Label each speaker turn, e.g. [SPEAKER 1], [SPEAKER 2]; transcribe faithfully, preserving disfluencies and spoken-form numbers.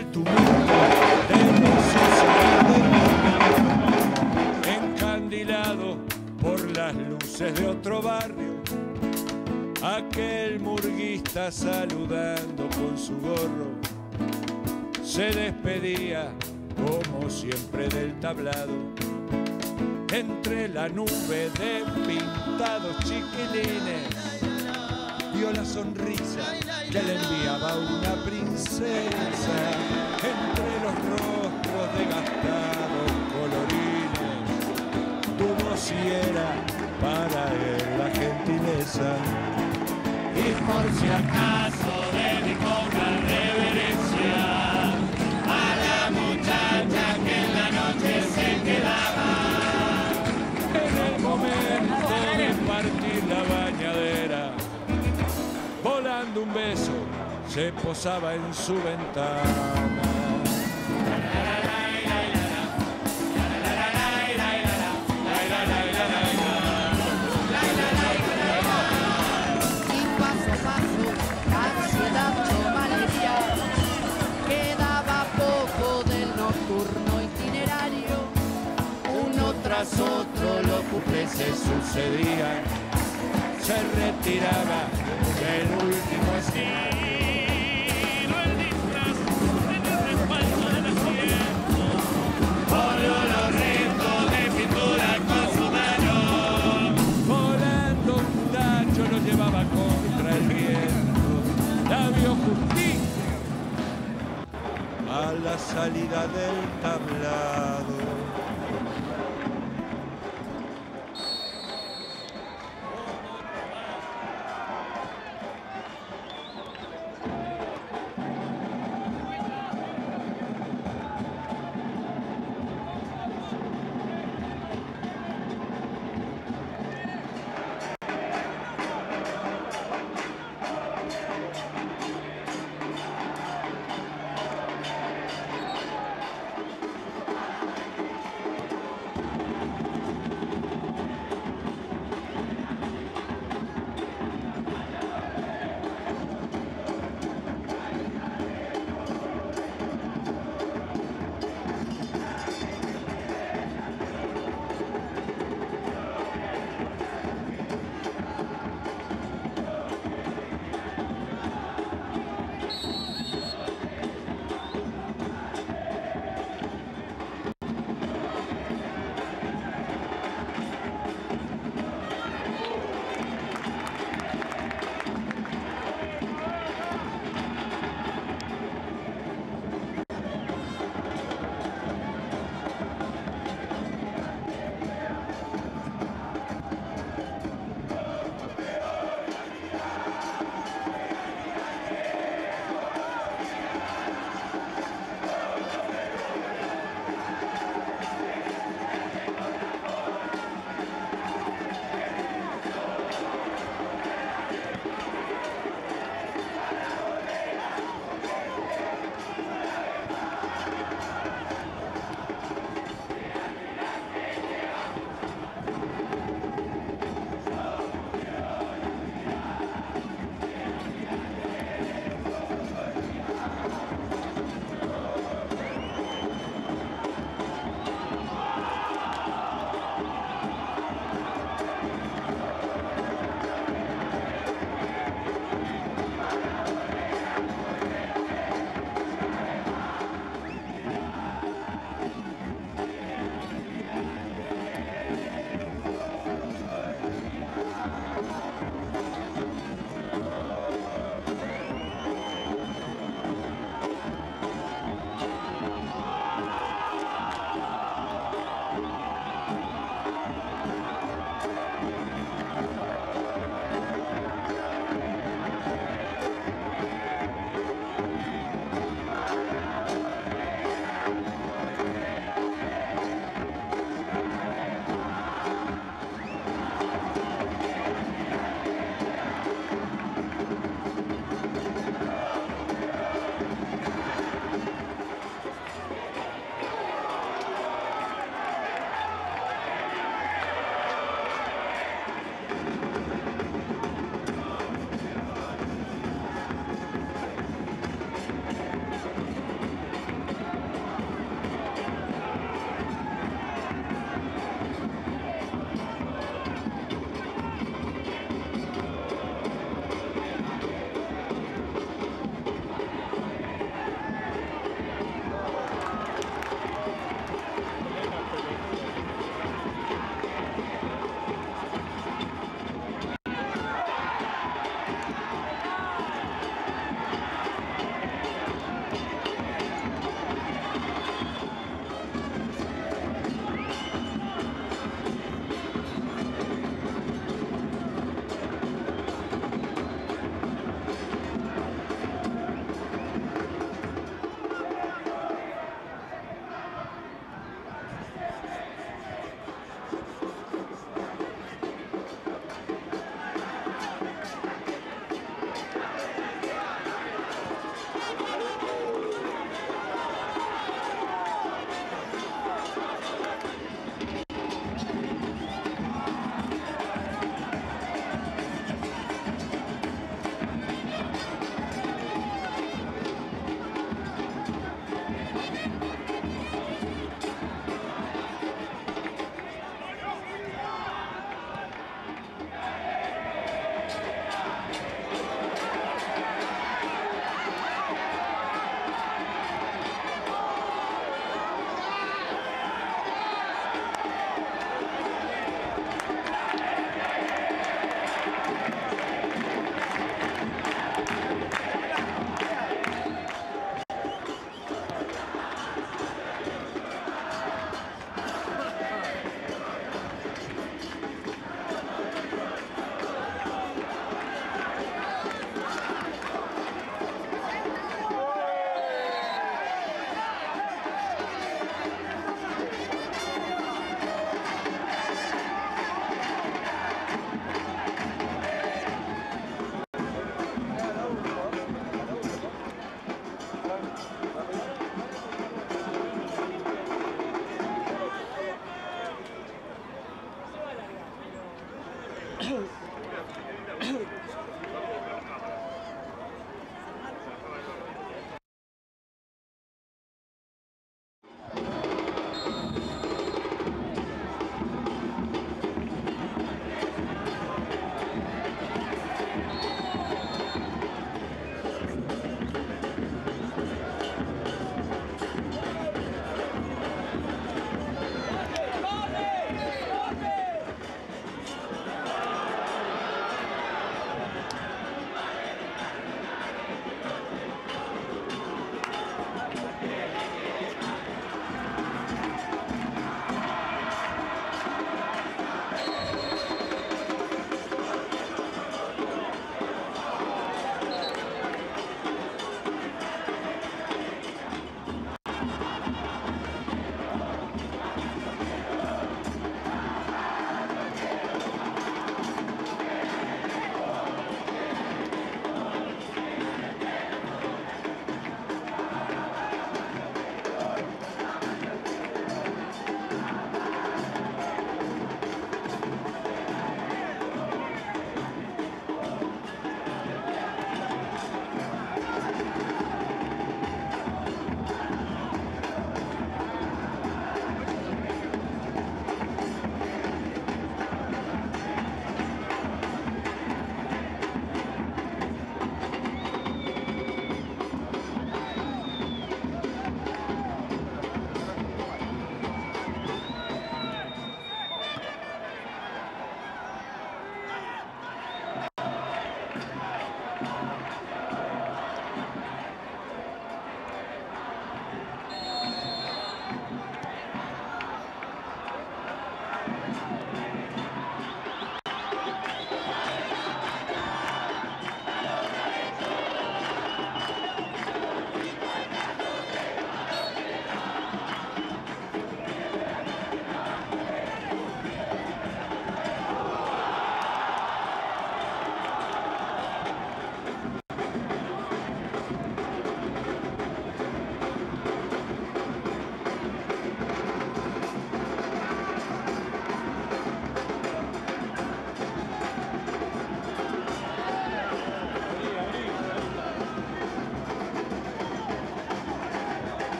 [SPEAKER 1] el tumulto de la sociedad, encandilado por las luces de otro barrio, aquel murguista saludando con su gorro se despedía como siempre del tablado, entre la nube de pintados chiquilines vio la sonrisa que le enviaba una princesa, entre los rostros desgastados colorines dudó si era para él la gentileza, y por si acaso dedicó una reverencia a la muchacha que en la noche se quedaba en el momento de partir la bañadera. Volando un beso se posaba en su ventana.
[SPEAKER 2] Y paso a paso, ansiedad toma alegría, quedaba poco del nocturno itinerario.
[SPEAKER 1] Uno tras otro los cuplés se sucedían, se retiraba el último estilo, el disfraz en el respaldo del asiento, voló los restos de pintura con su mano, volando un tacho lo llevaba contra el viento, la vio justito a la salida del tablado.
[SPEAKER 3] Gracias.